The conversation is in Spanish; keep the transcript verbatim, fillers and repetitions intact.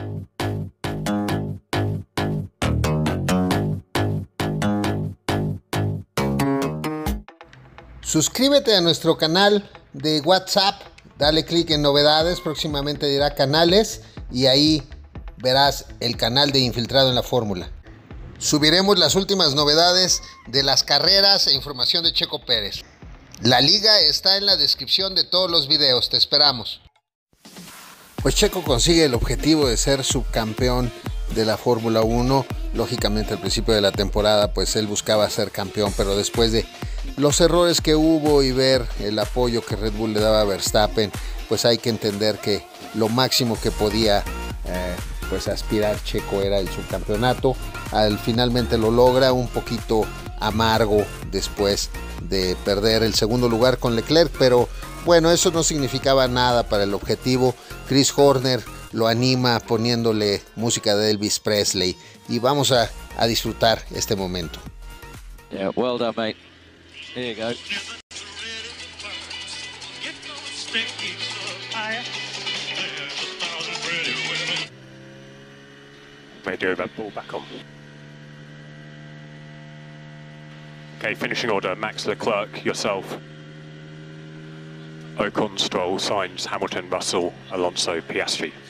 Suscríbete a nuestro canal de WhatsApp, dale clic en novedades, próximamente dirá canales y ahí verás el canal de Infiltrado en la Fórmula. Subiremos las últimas novedades de las carreras e información de Checo Pérez. La liga está en la descripción de todos los videos, te esperamos. Pues Checo consigue el objetivo de ser subcampeón de la Fórmula uno. Lógicamente al principio de la temporada pues él buscaba ser campeón, pero después de los errores que hubo y ver el apoyo que Red Bull le daba a Verstappen, pues hay que entender que lo máximo que podía eh, pues aspirar Checo era el subcampeonato. Al finalmente lo logra, un poquito amargo después de perder el segundo lugar con Leclerc, pero bueno, eso no significaba nada para el objetivo. Chris Horner lo anima poniéndole música de Elvis Presley y vamos a, a disfrutar este momento. Yeah, well done, mate. Here you go. May do that ball back on. Okay, finishing order, Max Leclerc, yourself. Ocon, Stroll, Sainz, Hamilton, Russell, Alonso, Piastri.